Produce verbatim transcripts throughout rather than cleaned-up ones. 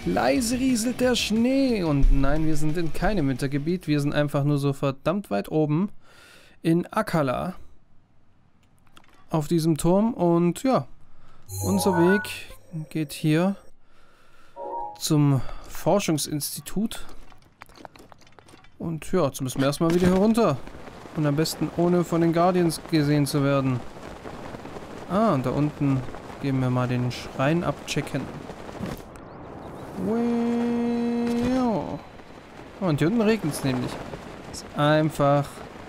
Leise rieselt der Schnee. Und nein, wir sind in keinem Wintergebiet. Wir sind einfach nur so verdammt weit oben in Akkala. Auf diesem Turm. Und ja, unser Weg geht hier zum Forschungsinstitut. Und ja, jetzt müssen wir erstmal wieder herunter. Und am besten ohne von den Guardians gesehen zu werden. Ah, und da unten gehen wir mal den Schrein abchecken. Wow. Und hier unten regnet es nämlich. Das ist einfach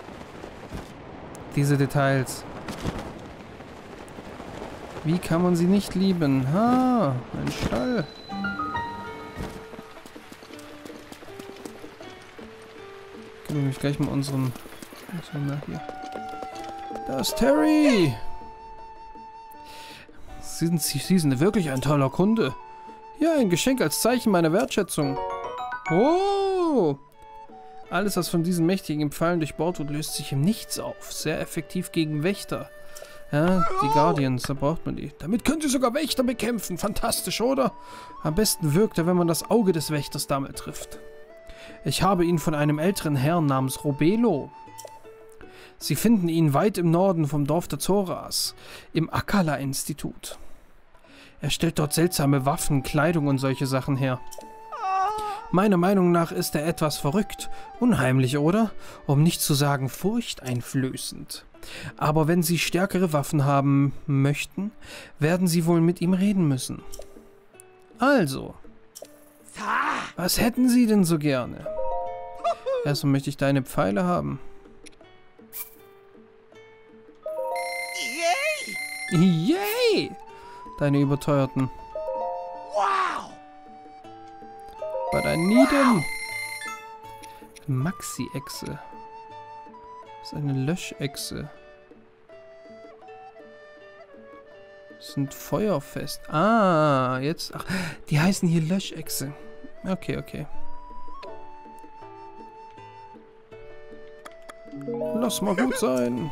diese Details. Wie kann man sie nicht lieben? Ha, ein Stall. Können wir nämlich gleich mal unseren... Was haben wir hier? Da ist Terry! Sie sind, Sie sind wirklich ein toller Kunde. Ja, ein Geschenk als Zeichen meiner Wertschätzung. Oh! Alles, was von diesen mächtigen Pfeilen durchbohrt wird, löst sich im Nichts auf. Sehr effektiv gegen Wächter. Ja, die Guardians, da braucht man die. Damit können sie sogar Wächter bekämpfen. Fantastisch, oder? Am besten wirkt er, wenn man das Auge des Wächters damit trifft. Ich habe ihn von einem älteren Herrn namens Robelo. Sie finden ihn weit im Norden vom Dorf der Zoras, im Akkala-Institut. Er stellt dort seltsame Waffen, Kleidung und solche Sachen her. Meiner Meinung nach ist er etwas verrückt. Unheimlich, oder? Um nicht zu sagen furchteinflößend. Aber wenn Sie stärkere Waffen haben möchten, werden Sie wohl mit ihm reden müssen. Also, was hätten Sie denn so gerne? Erstmal möchte ich deine Pfeile haben. Yay! Deine überteuerten. Wow! But I need him. Maxi-Echse. Das ist eine Löschechse. Sind feuerfest. Ah, jetzt. Ach, die heißen hier Löschechse. Okay, okay. Lass mal gut sein.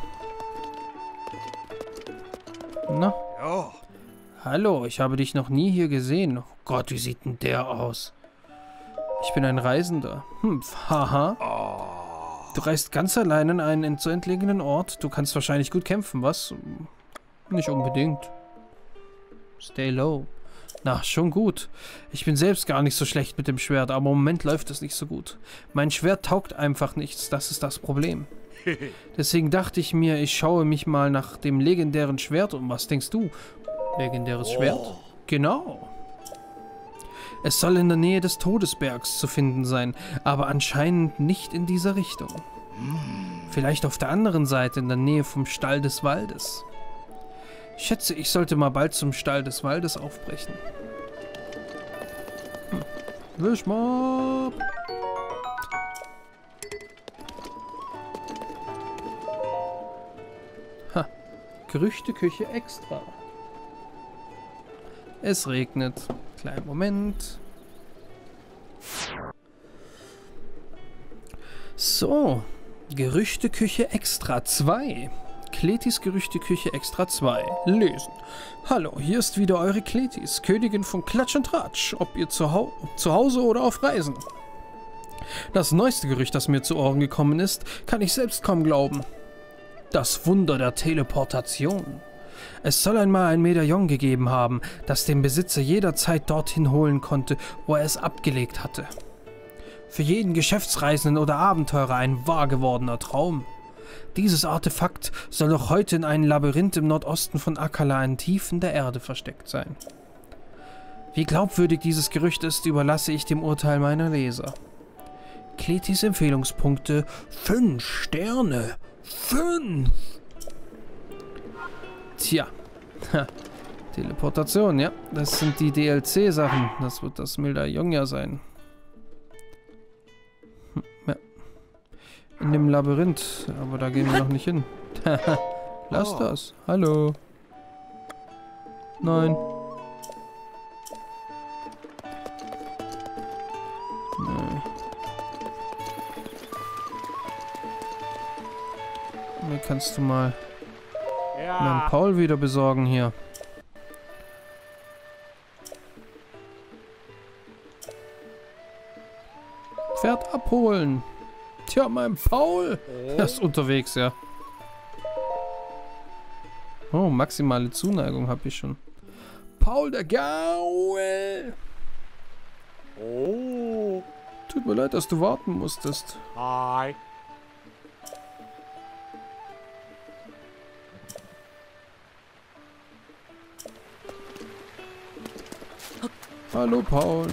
Na? Oh. Hallo, ich habe dich noch nie hier gesehen. Oh Gott, wie sieht denn der aus? Ich bin ein Reisender. Hm, haha. Oh. Du reist ganz allein an einen so entlegenen Ort. Du kannst wahrscheinlich gut kämpfen, was? Nicht unbedingt. Stay low. Na, schon gut. Ich bin selbst gar nicht so schlecht mit dem Schwert, aber im Moment läuft es nicht so gut. Mein Schwert taugt einfach nichts, das ist das Problem. Deswegen dachte ich mir, ich schaue mich mal nach dem legendären Schwert um. Was denkst du? Legendäres Schwert? Oh. Genau. Es soll in der Nähe des Todesbergs zu finden sein, aber anscheinend nicht in dieser Richtung. Vielleicht auf der anderen Seite, in der Nähe vom Stall des Waldes. Ich schätze, ich sollte mal bald zum Stall des Waldes aufbrechen. Hm. Wischmob! Ha, Gerüchteküche extra. Es regnet. Kleinen Moment. So, Gerüchteküche extra zwei. Kletis Gerüchteküche extra zwei. Lesen. Hallo, hier ist wieder eure Kletis, Königin von Klatsch und Tratsch, ob ihr zu, Hau zu Hause oder auf Reisen. Das neueste Gerücht, das mir zu Ohren gekommen ist, kann ich selbst kaum glauben. Das Wunder der Teleportation. Es soll einmal ein Medaillon gegeben haben, das den Besitzer jederzeit dorthin holen konnte, wo er es abgelegt hatte. Für jeden Geschäftsreisenden oder Abenteurer ein wahr gewordener Traum. Dieses Artefakt soll noch heute in einem Labyrinth im Nordosten von Akkala in Tiefen der Erde versteckt sein. Wie glaubwürdig dieses Gerücht ist, überlasse ich dem Urteil meiner Leser. Kletis Empfehlungspunkte: fünf Sterne. fünf! Tja. Ha. Teleportation, ja. Das sind die D L C-Sachen. Das wird das Medaillon ja sein. Hm, ja. In dem Labyrinth. Aber da gehen wir noch nicht hin. Lass das. Hallo. Nein. Nee. Mir kannst du mal Herrn Paul wieder besorgen hier. Pferd abholen. Tja, mein Paul. Er ist unterwegs, ja. Oh, maximale Zuneigung habe ich schon. Paul der Gaul. Oh. Tut mir leid, dass du warten musstest. Hi. Hallo, Paul.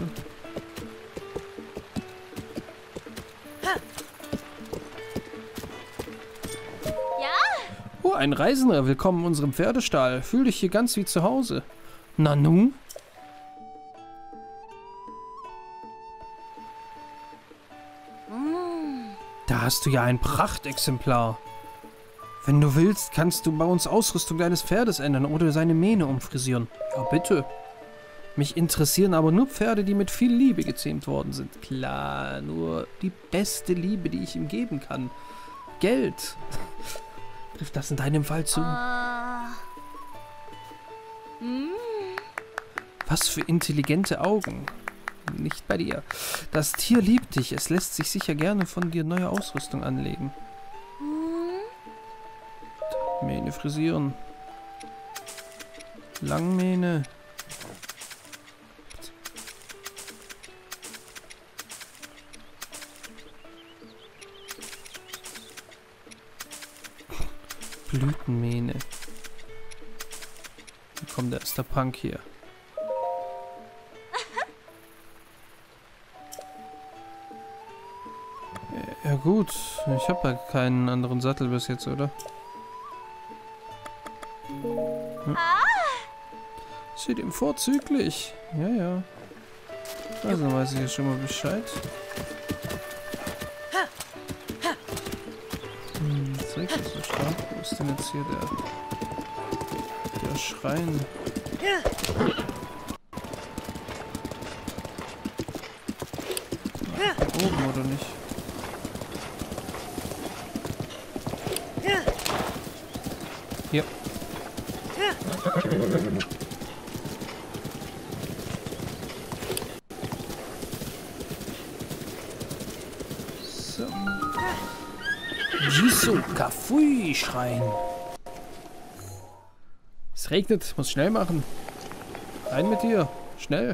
Oh, ein Reisender. Willkommen in unserem Pferdestall. Fühl dich hier ganz wie zu Hause. Na nun? Da hast du ja ein Prachtexemplar. Wenn du willst, kannst du bei uns Ausrüstung deines Pferdes ändern oder seine Mähne umfrisieren. Ja, bitte. Mich interessieren aber nur Pferde, die mit viel Liebe gezähmt worden sind. Klar, nur die beste Liebe, die ich ihm geben kann. Geld. Trifft das in deinem Fall zu? Uh. Mm. Was für intelligente Augen. Nicht bei dir. Das Tier liebt dich. Es lässt sich sicher gerne von dir neue Ausrüstung anlegen. Mm. Mähne frisieren. Langmähne. Blütenmähne. Wie kommt der erste Punk hier? Ja gut, ich habe ja keinen anderen Sattel bis jetzt, oder? Hm. Sieht ihm vorzüglich. Ja, ja. Also dann weiß ich ja schon mal Bescheid. Hm, das regnet so stark. Wo ist denn jetzt hier der, der Schrein? Ja, oben oder nicht? Ja. So. Jisu Kafui Schrein. Es regnet, muss schnell machen. Rein mit dir, schnell.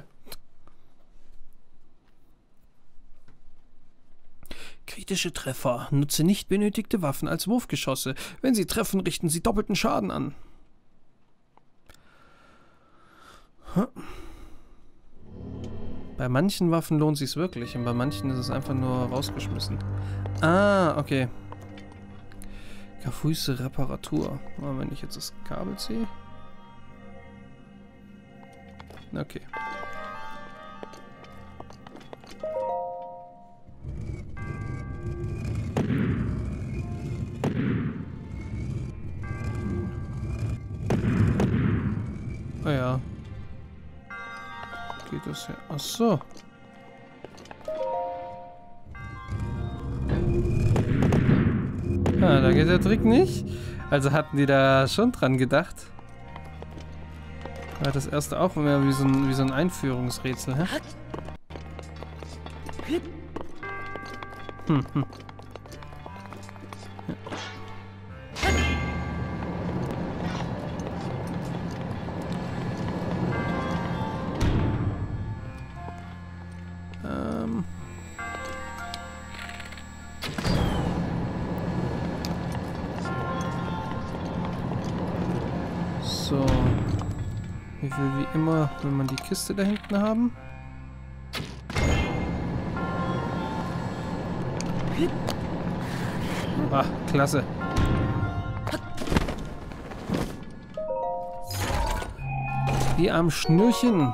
Kritische Treffer. Nutze nicht benötigte Waffen als Wurfgeschosse. Wenn sie treffen, richten sie doppelten Schaden an. Hm. Bei manchen Waffen lohnt es sich wirklich und bei manchen ist es einfach nur rausgeschmissen. Ah, okay. Kafuise Reparatur. Oh, wenn ich jetzt das Kabel ziehe. Okay. Ah ja. Geht das ja. Ach so. Ah, da geht der Trick nicht. Also hatten die da schon dran gedacht. War das erste auch mehr wie so ein, wie so ein Einführungsrätsel, hä? Hm, hm. Ähm. So. Ich will wie immer, will man die Kiste da hinten haben. Ah, klasse. Wie am Schnürchen.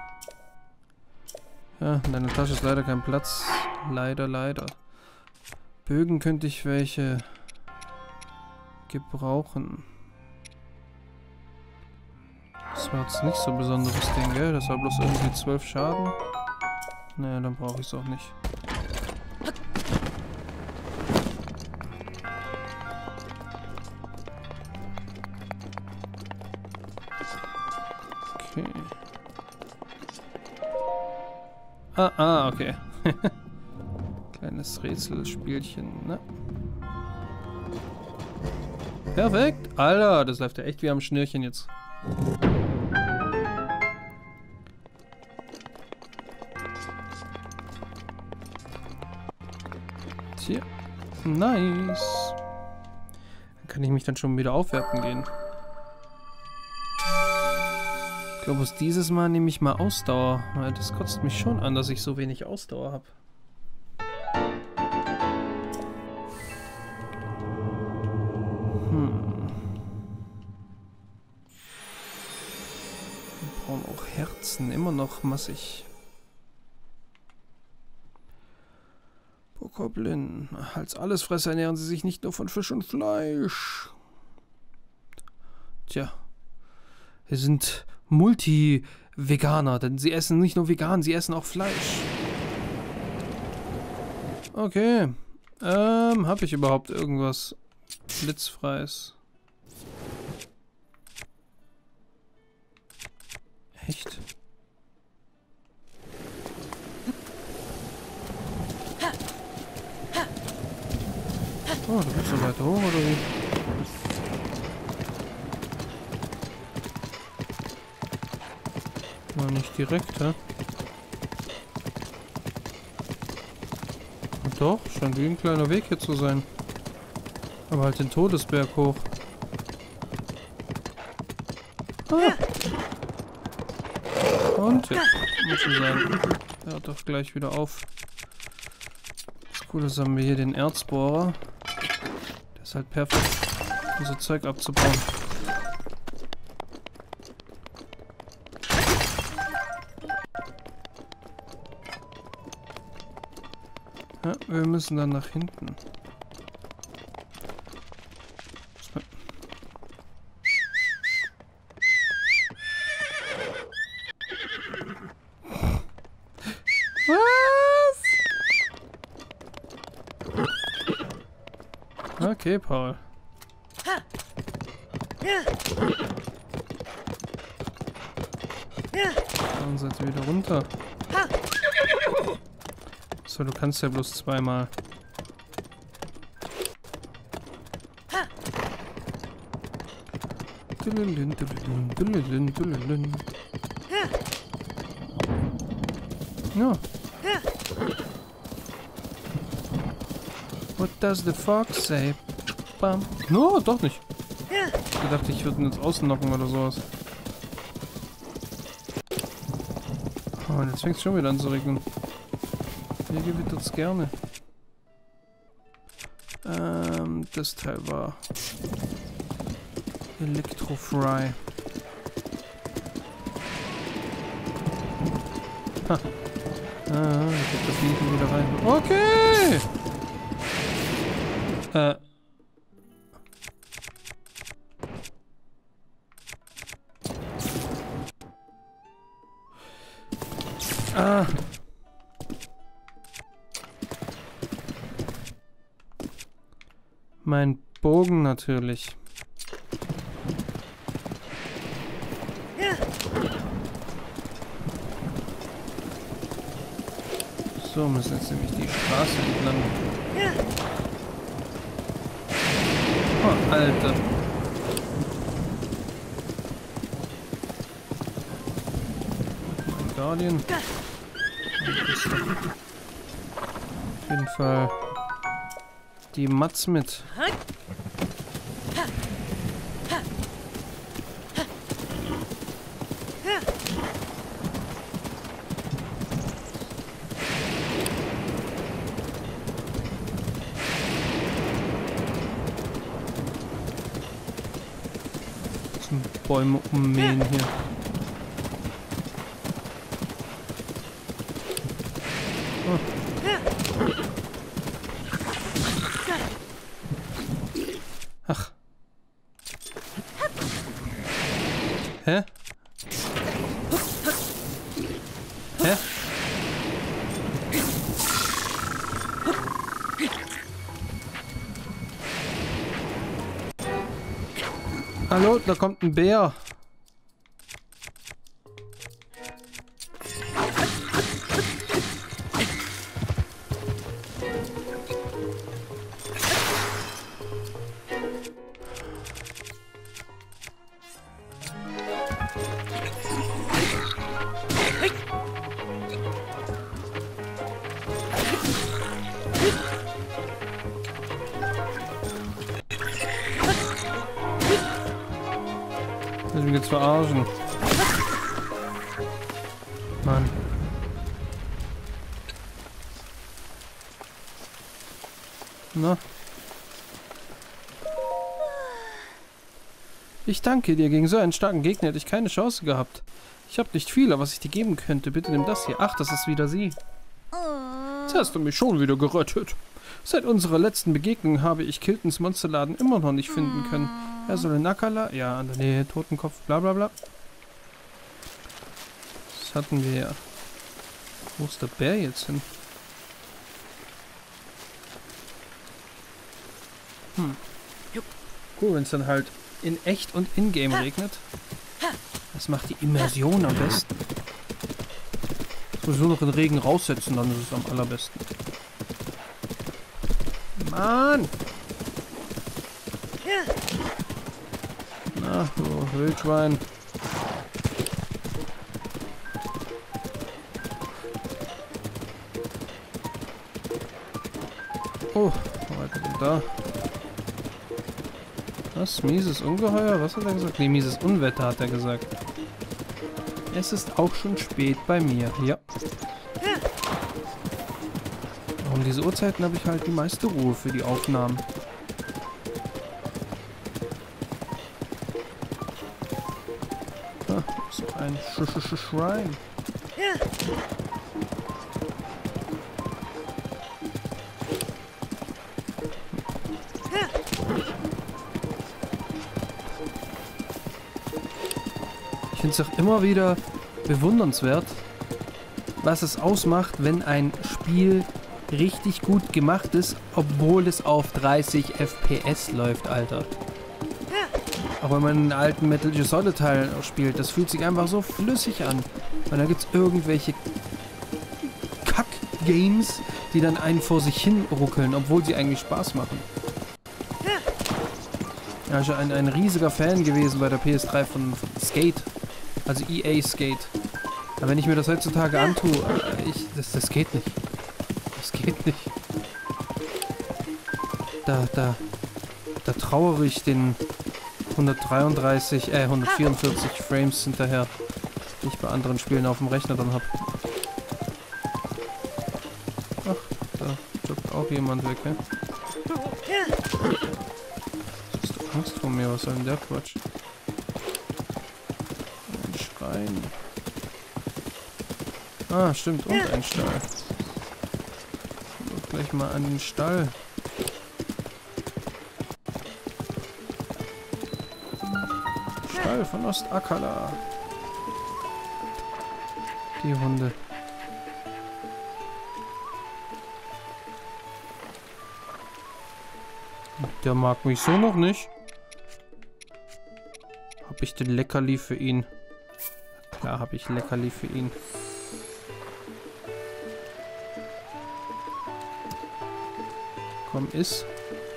Ja, in deiner Tasche ist leider kein Platz. Leider, leider. Bögen könnte ich welche gebrauchen. Das war jetzt nicht so ein besonderes Ding, gell? Das war bloß irgendwie zwölf Schaden. Naja, dann brauche ich es auch nicht. Okay. Ah, ah, okay. Kleine kleines Rätselspielchen, ne? Perfekt! Alter, das läuft ja echt wie am Schnürchen jetzt. Tja. Nice. Dann kann ich mich dann schon wieder aufwerten gehen. Ich glaube, dieses Mal nehme ich mal Ausdauer. Weil das kotzt mich schon an, dass ich so wenig Ausdauer habe. Hm. Wir brauchen auch Herzen. Immer noch massig. Bokoblin. Als Allesfresser ernähren sie sich nicht nur von Fisch und Fleisch. Tja. Wir sind Multi-Veganer, denn sie essen nicht nur vegan, sie essen auch Fleisch. Okay. Ähm, habe ich überhaupt irgendwas Blitzfreies? Echt? Oh, du bist so weit hoch, oder wie? War nicht direkt, hä? Und doch, scheint wie ein kleiner Weg hier zu sein. Aber halt den Todesberg hoch. Ah. Und ja, muss ich sagen. Er hört doch gleich wieder auf. Das Coole ist, haben wir hier den Erzbohrer. Der ist halt perfekt, unser Zeug abzubauen. Ja, wir müssen dann nach hinten. Was? Okay, Paul. Dann seid ihr wieder runter. So, du kannst ja bloß zweimal. Ja. What does the fox say? Bam. No, doch nicht. Ich dachte, ich würde ihn jetzt ausnocken oder sowas. Oh, und jetzt fängt es schon wieder an zu regnen. Hier gewittert es gerne. Ähm, das Teil war Electrofry. Ha. Ah, ich hab das Lied wieder rein. Okay! Äh. Ah. Mein Bogen natürlich. So, müssen jetzt nämlich die Straße entlang. Oh, Alter. Mein Guardian. Auf jeden Fall die Mats mit. Zum Bäume ummähen hier. Oh. Ach. Hä? Hä? Hallo, da kommt ein Bär. will jetzt verarschen. Mann. Na? Ich danke dir. Gegen so einen starken Gegner hätte ich keine Chance gehabt. Ich habe nicht viel, aber was ich dir geben könnte. Bitte nimm das hier. Ach, das ist wieder sie. Jetzt hast du mich schon wieder gerettet. Seit unserer letzten Begegnung habe ich Kiltons Monsterladen immer noch nicht finden können. Er soll in Akkala, ja, an der Nähe, Totenkopf, bla bla bla. Das hatten wir ja. Wo ist der Bär jetzt hin? Hm. Cool, wenn es dann halt in echt und in-game regnet. Das macht die Immersion am besten. Sowieso noch den Regen raussetzen, dann ist es am allerbesten. Mann! Na, du Wildschwein. Oh, weiter denn da? Was? Mieses Ungeheuer? Was hat er gesagt? Nee, mieses Unwetter hat er gesagt. Es ist auch schon spät bei mir. Ja. Um diese Uhrzeiten habe ich halt die meiste Ruhe für die Aufnahmen. Ah, so ein Sch Sch Sch Schrein. Ich finde es auch immer wieder bewundernswert, was es ausmacht, wenn ein Spiel richtig gut gemacht ist, obwohl es auf dreißig F P S läuft, Alter. Auch wenn man einen alten Metal Gear Solid Teil spielt, das fühlt sich einfach so flüssig an. Weil da gibt es irgendwelche Kack-Games, die dann einen vor sich hin ruckeln, obwohl sie eigentlich Spaß machen. Ja, ich bin ein, ein riesiger Fan gewesen bei der P S drei von, von Skate. Also E A Skate. Aber wenn ich mir das heutzutage antue, ich, das, das geht nicht. Das geht nicht. Da, da, da trauere ich den hundertdreiunddreißig, äh, hundertvierundvierzig Frames hinterher, die ich bei anderen Spielen auf dem Rechner dann habe. Ach, da joggt auch jemand weg, hä? Hast du Angst vor mir? Was soll denn der Quatsch? Ein Schrein. Ah, stimmt, und ein Stall. Gleich mal an den Stall. Stall von Ostakala. Die Hunde. Der mag mich so noch nicht. Hab ich den Leckerli für ihn? Klar habe ich Leckerli für ihn. Komm, iss.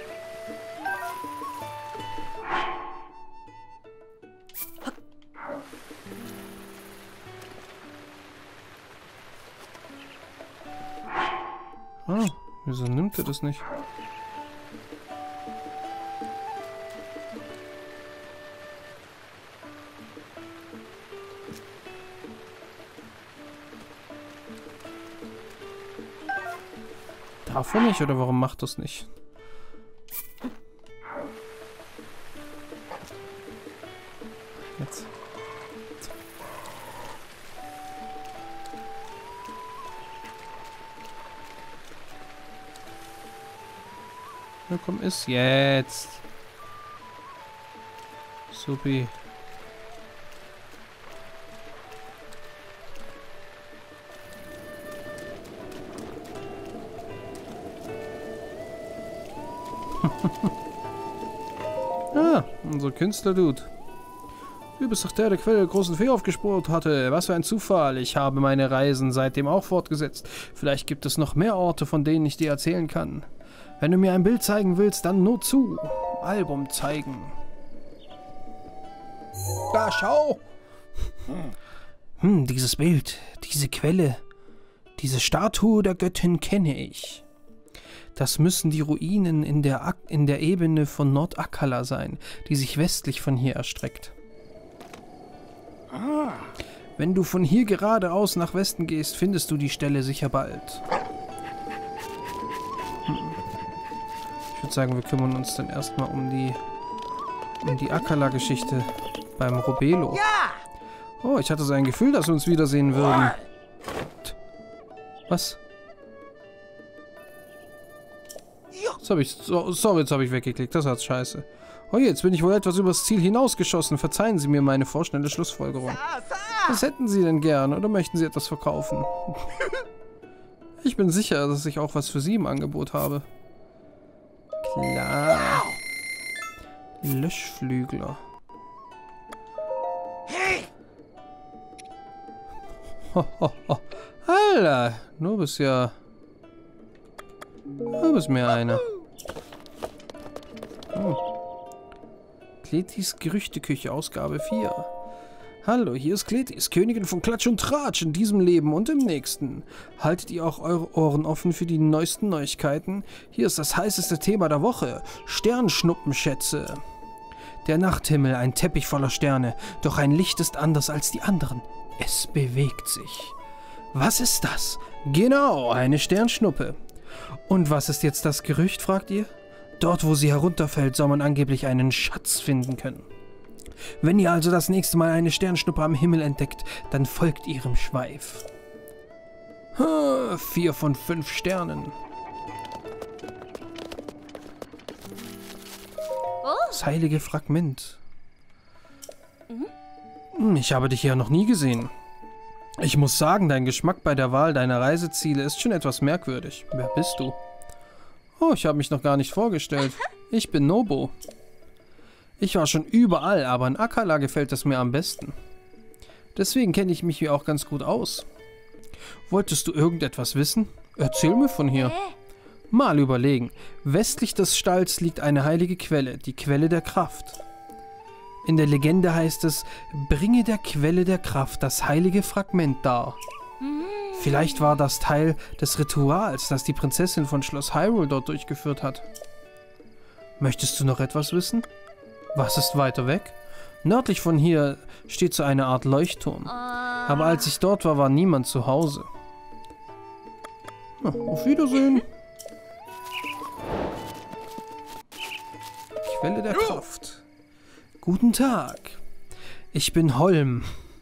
Ah, wieso nimmt er das nicht? Darf er nicht, oder warum macht das nicht? Jetzt. Na komm, ist jetzt. Supi. Ah, unser Künstler-Dude. Du bist doch der, der Quelle der großen Fee aufgespürt hatte. Was für ein Zufall. Ich habe meine Reisen seitdem auch fortgesetzt. Vielleicht gibt es noch mehr Orte, von denen ich dir erzählen kann. Wenn du mir ein Bild zeigen willst, dann nur zu. Album zeigen. Da, schau! Hm, dieses Bild, diese Quelle, diese Statue der Göttin kenne ich. Das müssen die Ruinen in der, Ak in der Ebene von Nordakala sein, die sich westlich von hier erstreckt. Wenn du von hier geradeaus nach Westen gehst, findest du die Stelle sicher bald. Hm. Ich würde sagen, wir kümmern uns dann erstmal um die um die Akala-Geschichte beim Robelo. Oh, ich hatte so ein Gefühl, dass wir uns wiedersehen würden. Was? Jetzt hab ich, so, sorry, jetzt habe ich weggeklickt. Das hat's scheiße. Oh, jetzt bin ich wohl etwas übers Ziel hinausgeschossen. Verzeihen Sie mir meine vorschnelle Schlussfolgerung. Was hätten Sie denn gern? Oder möchten Sie etwas verkaufen? Ich bin sicher, dass ich auch was für Sie im Angebot habe. Klar. Löschflügler. Ho, ho, ho. Alter, du bist ja... Du bist mir einer. Oh. Kletis Gerüchteküche, Ausgabe vier. Hallo, hier ist Kletis, Königin von Klatsch und Tratsch in diesem Leben und im nächsten. Haltet ihr auch eure Ohren offen für die neuesten Neuigkeiten? Hier ist das heißeste Thema der Woche. Sternschnuppenschätze. Der Nachthimmel, ein Teppich voller Sterne, doch ein Licht ist anders als die anderen. Es bewegt sich. Was ist das? Genau, eine Sternschnuppe. Und was ist jetzt das Gerücht, fragt ihr? Dort, wo sie herunterfällt, soll man angeblich einen Schatz finden können. Wenn ihr also das nächste Mal eine Sternschnuppe am Himmel entdeckt, dann folgt ihrem Schweif. Ha, vier von fünf Sternen. Das heilige Fragment. Hm, ich habe dich ja noch nie gesehen. Ich muss sagen, dein Geschmack bei der Wahl deiner Reiseziele ist schon etwas merkwürdig. Wer bist du? Oh, ich habe mich noch gar nicht vorgestellt. Ich bin Nobo. Ich war schon überall, aber in Akala gefällt es mir am besten. Deswegen kenne ich mich hier auch ganz gut aus. Wolltest du irgendetwas wissen? Erzähl mir von hier. Mal überlegen. Westlich des Stalls liegt eine heilige Quelle, die Quelle der Kraft. In der Legende heißt es, bringe der Quelle der Kraft das heilige Fragment dar. Vielleicht war das Teil des Rituals, das die Prinzessin von Schloss Hyrule dort durchgeführt hat. Möchtest du noch etwas wissen? Was ist weiter weg? Nördlich von hier steht so eine Art Leuchtturm. Aber als ich dort war, war niemand zu Hause. Na, auf Wiedersehen. Quelle der Kraft. Guten Tag. Ich bin Holm.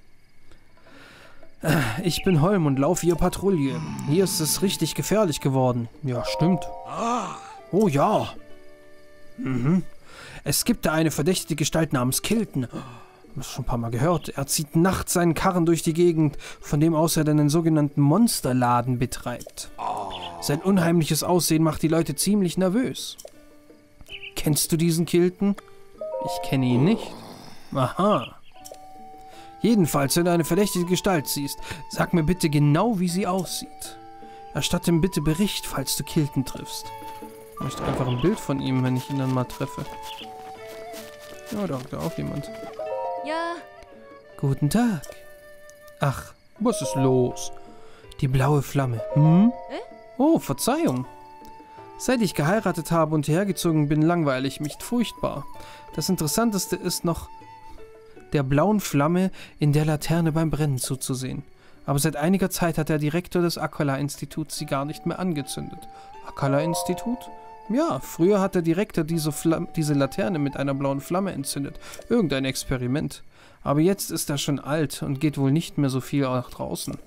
Ich bin Holm und laufe hier Patrouille. Hier ist es richtig gefährlich geworden. Ja, stimmt. Oh ja. Mhm. Es gibt da eine verdächtige Gestalt namens Kilton. Das schon ein paar Mal gehört. Er zieht nachts seinen Karren durch die Gegend, von dem aus er einen sogenannten Monsterladen betreibt. Sein unheimliches Aussehen macht die Leute ziemlich nervös. Kennst du diesen Kilton? Ich kenne ihn nicht. Aha. Jedenfalls, wenn du eine verdächtige Gestalt siehst, sag mir bitte genau, wie sie aussieht. Erstatte ihm bitte Bericht, falls du Kilton triffst. Ich möchte einfach ein Bild von ihm, wenn ich ihn dann mal treffe. Ja, da hat auch jemand. Ja. Guten Tag. Ach, was ist los? Die blaue Flamme. Hm? Äh? Oh, Verzeihung. Seit ich geheiratet habe und hierher gezogen bin, langweile ich mich furchtbar. Das Interessanteste ist noch, der blauen Flamme in der Laterne beim Brennen zuzusehen. Aber seit einiger Zeit hat der Direktor des Akala-Instituts sie gar nicht mehr angezündet. Akala-Institut? Ja, früher hat der Direktor diese, Flam- diese Laterne mit einer blauen Flamme entzündet. Irgendein Experiment. Aber jetzt ist er schon alt und geht wohl nicht mehr so viel nach draußen.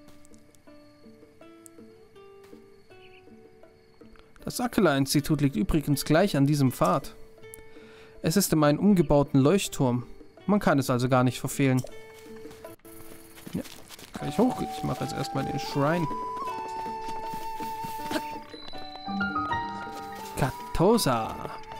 Das Akala-Institut liegt übrigens gleich an diesem Pfad. Es ist in einem umgebauten Leuchtturm. Man kann es also gar nicht verfehlen. Ja, kann ich hoch. Ich mache jetzt erstmal den Shrine. Katosa.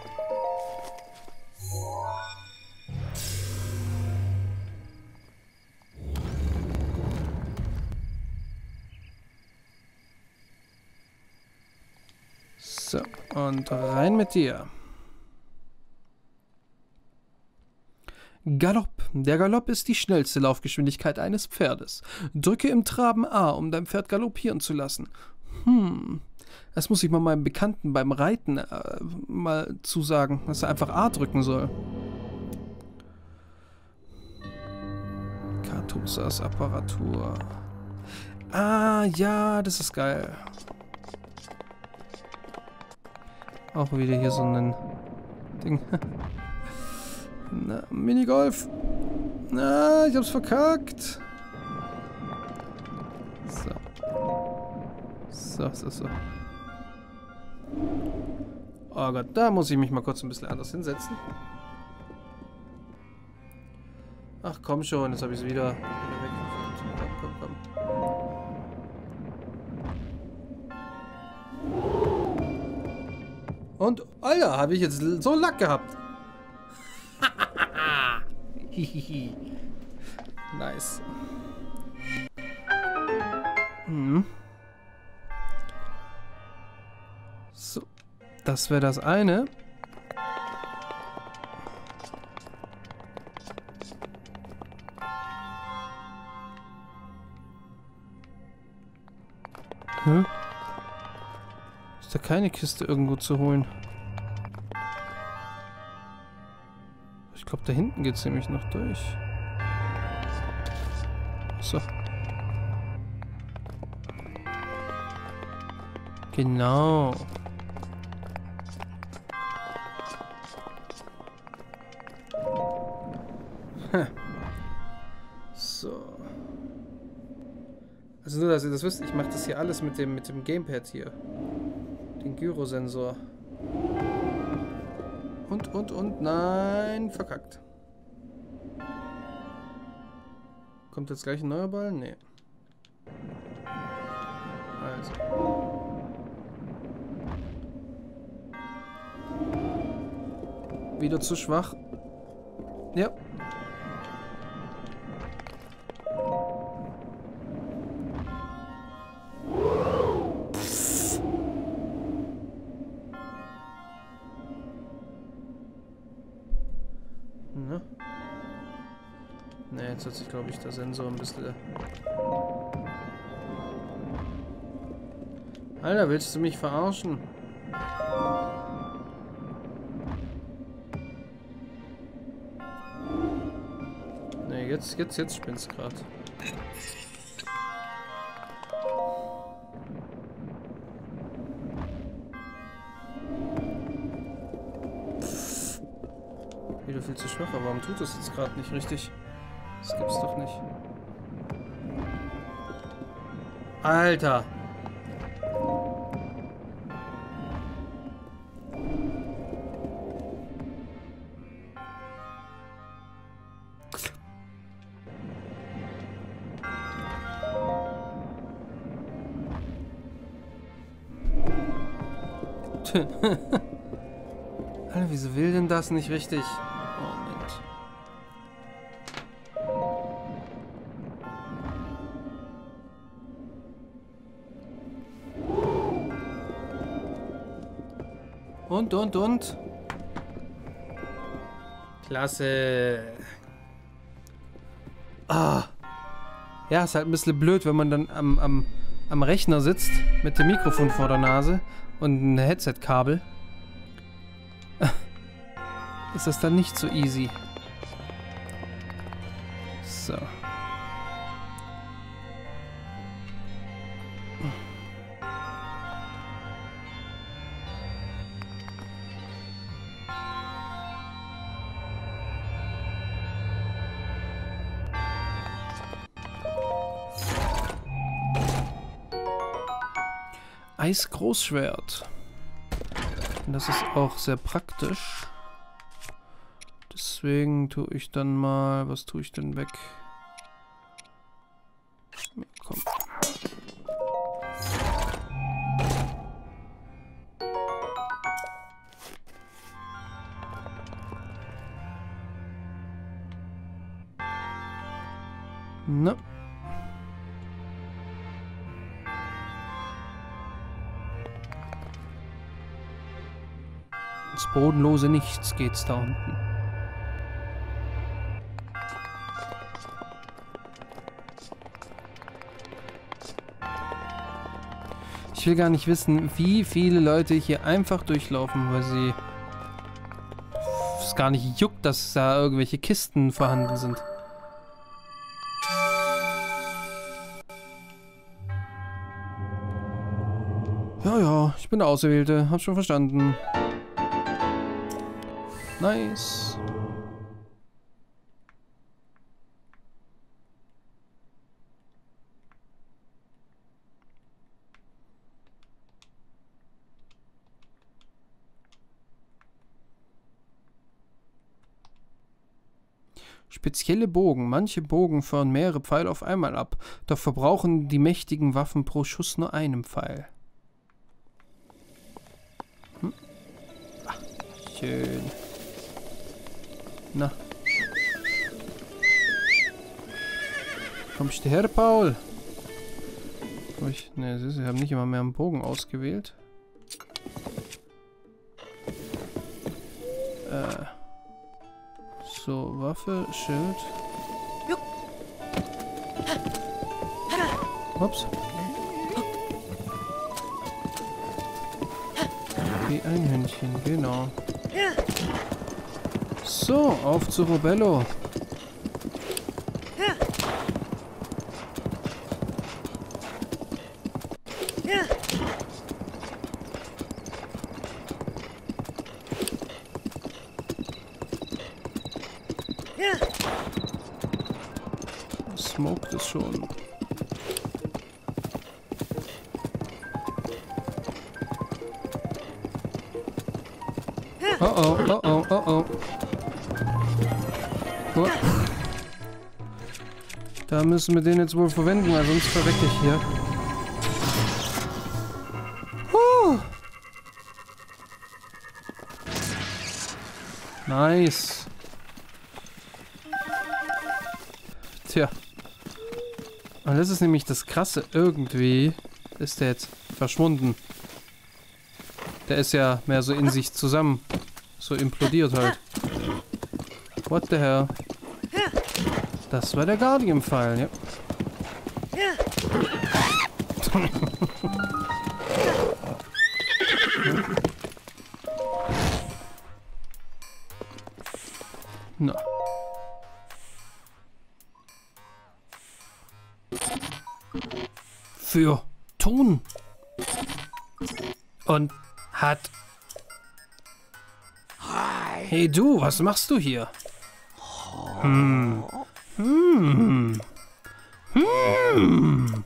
So, und rein mit dir. Galopp. Der Galopp ist die schnellste Laufgeschwindigkeit eines Pferdes. Drücke im Traben A, um dein Pferd galoppieren zu lassen. Hm, das muss ich mal meinem Bekannten beim Reiten äh, mal zusagen, dass er einfach A drücken soll. Atusas Apparatur. Ah, ja, das ist geil. Auch wieder hier so ein Ding. Na, Minigolf. Na, ich hab's verkackt. So. So, so, so. Oh Gott, da muss ich mich mal kurz ein bisschen anders hinsetzen. Ach komm schon, jetzt habe ich es wieder, wieder weggeführt. Komm, komm, komm. Und, Alter, habe ich jetzt so Lack gehabt. Nice. Hm. So, das wäre das eine. Hm? Ist da keine Kiste irgendwo zu holen? Ich glaube, da hinten geht es nämlich noch durch. So. Genau. Hm. So. Also nur, dass ihr das wisst, ich mache das hier alles mit dem, mit dem Gamepad hier. Den Gyrosensor. Und, und, und, nein, verkackt. Kommt jetzt gleich ein neuer Ball? Nee. Also. Wieder zu schwach. Ja. Ne? Ne, jetzt hat sich, glaube ich, der Sensor ein bisschen... Alter, willst du mich verarschen? Ne, jetzt, jetzt, jetzt spinnst du gerade. Wieder viel zu schwach, aber warum tut das jetzt gerade nicht richtig? Das gibt's doch nicht. Alter! Alter, wieso will denn das nicht richtig? Moment. Und, und, und. Klasse. Ah. Ja, ist halt ein bisschen blöd, wenn man dann am, am, am Rechner sitzt mit dem Mikrofon vor der Nase und ein Headset-Kabel. Ist das dann nicht so easy. So. Eisgroßschwert. Und das ist auch sehr praktisch. Deswegen tue ich dann mal... Was tue ich denn weg? Ja, komm. Na. Ins bodenlose Nichts geht's da unten. Ich will gar nicht wissen, wie viele Leute hier einfach durchlaufen, weil sie es gar nicht juckt, dass da irgendwelche Kisten vorhanden sind. Ich bin der Auserwählte. Hab schon verstanden. Nice. Spezielle Bogen. Manche Bogen feuern mehrere Pfeile auf einmal ab, doch verbrauchen die mächtigen Waffen pro Schuss nur einen Pfeil. Hm? Ach, schön. Na. Kommst du her, Paul? Ich, ne, sie haben nicht immer mehr einen Bogen ausgewählt. Äh. So, Waffe, Schild. Ups. Wie ein Hündchen, genau. So, auf zu Robello. Smoked es schon. Oh oh, oh oh, oh oh. Oh. Da müssen wir den jetzt wohl verwenden, weil sonst verrecke ich hier. Huh. Nice. Tja. Und das ist nämlich das Krasse. Irgendwie ist der jetzt verschwunden. Der ist ja mehr so in sich zusammen. So implodiert halt. What the hell? Das war der Guardian-Pfeil, ja. Na. Für Ton. Und hat... Hey du, was machst du hier? Hm. Hm. Hm.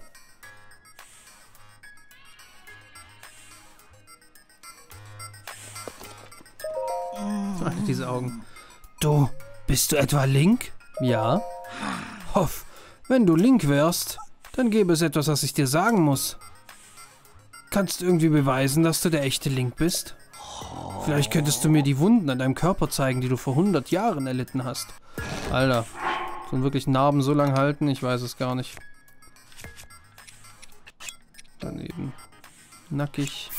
Ach, diese Augen. Du, bist du etwa Link? Ja. Hoff, wenn du Link wärst, dann gäbe es etwas, was ich dir sagen muss. Kannst du irgendwie beweisen, dass du der echte Link bist? Vielleicht könntest du mir die Wunden an deinem Körper zeigen, die du vor hundert Jahren erlitten hast. Alter, sollen wirklich Narben so lang halten? Ich weiß es gar nicht. Daneben. Nackig.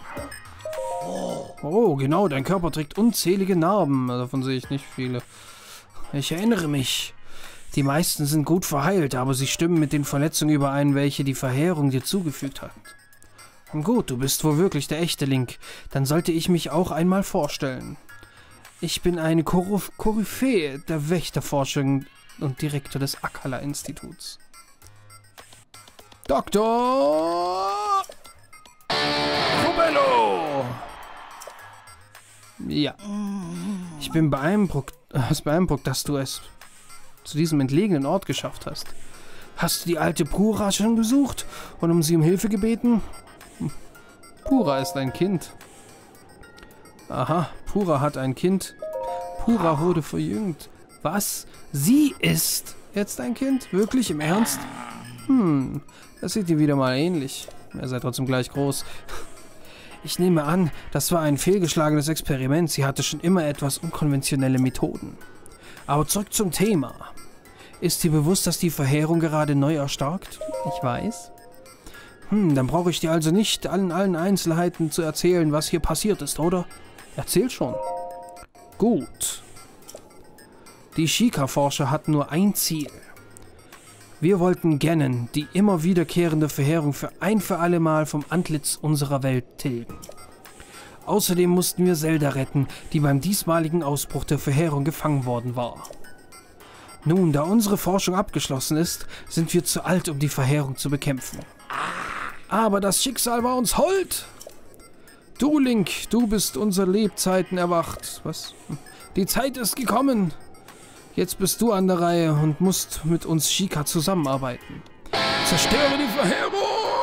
Oh, genau, dein Körper trägt unzählige Narben. Davon sehe ich nicht viele. Ich erinnere mich. Die meisten sind gut verheilt, aber sie stimmen mit den Verletzungen überein, welche die Verheerung dir zugefügt hat. Gut, du bist wohl wirklich der echte Link. Dann sollte ich mich auch einmal vorstellen. Ich bin eine Koryph- Koryphäe der Wächterforschung und Direktor des Akala-Instituts. Doktor Robello! Ja. Ich bin beeindruckt, äh, beeindruckt, dass du es zu diesem entlegenen Ort geschafft hast. Hast du die alte Pura schon besucht und um sie um Hilfe gebeten? Pura ist ein Kind. Aha, Pura hat ein Kind. Pura wurde verjüngt. Was? Sie ist jetzt ein Kind? Wirklich? Im Ernst? Hm, das sieht ihr wieder mal ähnlich. Er sei trotzdem gleich groß. Ich nehme an, das war ein fehlgeschlagenes Experiment. Sie hatte schon immer etwas unkonventionelle Methoden. Aber zurück zum Thema. Ist dir bewusst, dass die Verheerung gerade neu erstarkt? Ich weiß. Hm, dann brauche ich dir also nicht allen, allen Einzelheiten zu erzählen, was hier passiert ist, oder? Erzähl schon. Gut. Die Sheikah-Forscher hatten nur ein Ziel. Wir wollten Ganon, die immer wiederkehrende Verheerung, für ein für alle Mal vom Antlitz unserer Welt tilgen. Außerdem mussten wir Zelda retten, die beim diesmaligen Ausbruch der Verheerung gefangen worden war. Nun, da unsere Forschung abgeschlossen ist, sind wir zu alt, um die Verheerung zu bekämpfen. Aber das Schicksal war uns hold. Du, Link, du bist unser Lebzeiten erwacht. Was? Die Zeit ist gekommen. Jetzt bist du an der Reihe und musst mit uns Sheikah zusammenarbeiten. Zerstöre die Verheerung!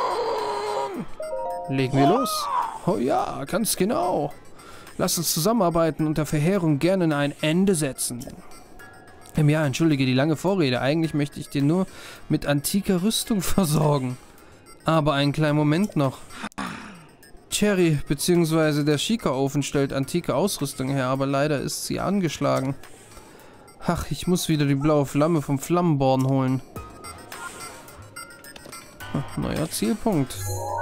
Legen wir los. Oh ja, ganz genau. Lass uns zusammenarbeiten und der Verheerung gerne ein Ende setzen. Ja, entschuldige die lange Vorrede. Eigentlich möchte ich dir nur mit antiker Rüstung versorgen. Aber einen kleinen Moment noch. Cherry bzw. der Sheikah-Ofen stellt antike Ausrüstung her, aber leider ist sie angeschlagen. Ach, ich muss wieder die blaue Flamme vom Flammenborn holen. Ach, neuer Zielpunkt.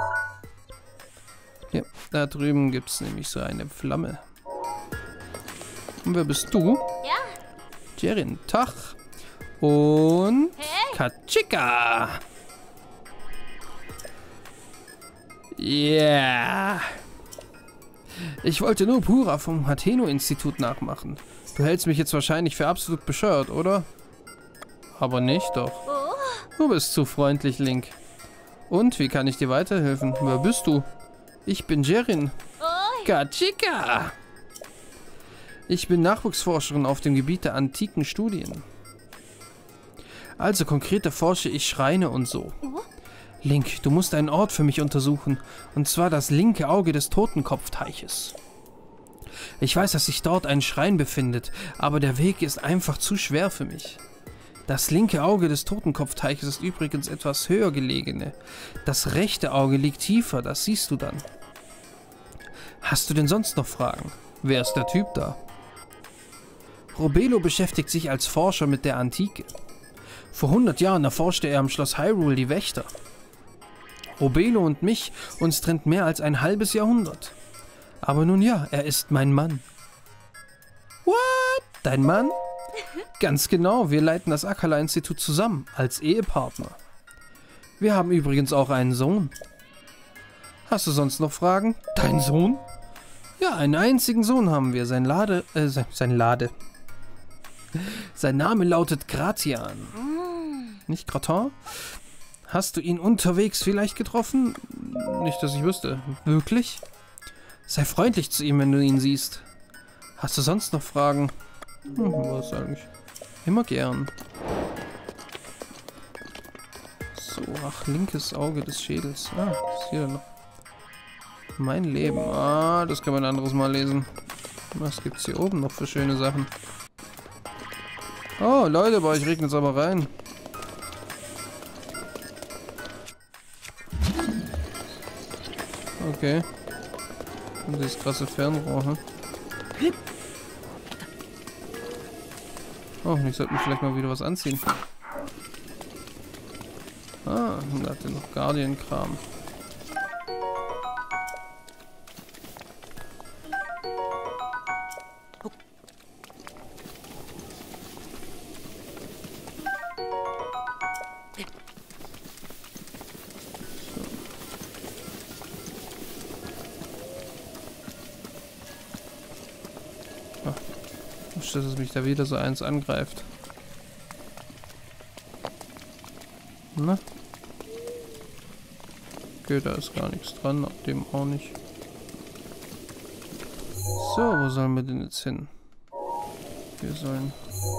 Ja, da drüben gibt es nämlich so eine Flamme. Und wer bist du? Ja. Jerin, Tag. Und Hey. Kachika. Yeah. Ich wollte nur Pura vom Hateno-Institut nachmachen. Du hältst mich jetzt wahrscheinlich für absolut bescheuert, oder? Aber nicht doch. Oh. Du bist zu freundlich, Link. Und, wie kann ich dir weiterhelfen? Wer bist du? Ich bin Jerin. Oh. Kachika. Ich bin Nachwuchsforscherin auf dem Gebiet der antiken Studien. Also konkret erforsche ich Schreine und so. Oh. Link, du musst einen Ort für mich untersuchen. Und zwar das linke Auge des Totenkopfteiches. Ich weiß, dass sich dort ein Schrein befindet, aber der Weg ist einfach zu schwer für mich. Das linke Auge des Totenkopfteiches ist übrigens etwas höher gelegene. Das rechte Auge liegt tiefer, das siehst du dann. Hast du denn sonst noch Fragen? Wer ist der Typ da? Robelo beschäftigt sich als Forscher mit der Antike. Vor hundert Jahren erforschte er am Schloss Hyrule die Wächter. Robelo und mich, uns trennt mehr als ein halbes Jahrhundert. Aber nun ja, er ist mein Mann. What? Dein Mann? Ganz genau, wir leiten das Akala-Institut zusammen, als Ehepartner. Wir haben übrigens auch einen Sohn. Hast du sonst noch Fragen? Dein Sohn? Ja, einen einzigen Sohn haben wir, sein Lade, äh, sein, sein Lade. Sein Name lautet Gratian. Nicht Gratin? Hast du ihn unterwegs vielleicht getroffen? Nicht, dass ich wüsste. Wirklich? Sei freundlich zu ihm, wenn du ihn siehst. Hast du sonst noch Fragen? Hm, was eigentlich? Immer gern. So, ach, linkes Auge des Schädels. Ah, was ist hier noch? Mein Leben. Ah, das kann man ein anderes Mal lesen. Was gibt's hier oben noch für schöne Sachen? Oh, Leute, bei euch regnet es aber rein. Okay. Und dieses krasse Fernrohr, hm? Oh, ich sollte mir vielleicht mal wieder was anziehen. Ah, und da hat er noch Guardian-Kram. Dass es mich da wieder so eins angreift. Na? Okay, da ist gar nichts dran, ab dem auch nicht. So, wo sollen wir denn jetzt hin? Wir sollen...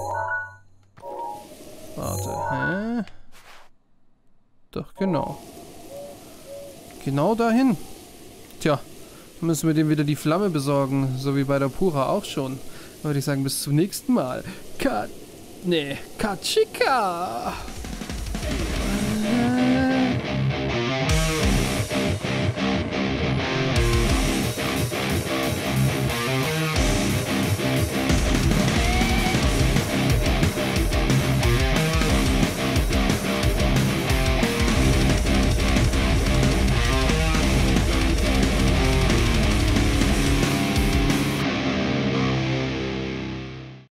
Warte, hä? Doch, genau. Genau dahin. Tja, müssen wir dem wieder die Flamme besorgen, so wie bei der Pura auch schon. Würde ich sagen, bis zum nächsten Mal. Ka... Nee, Kachika!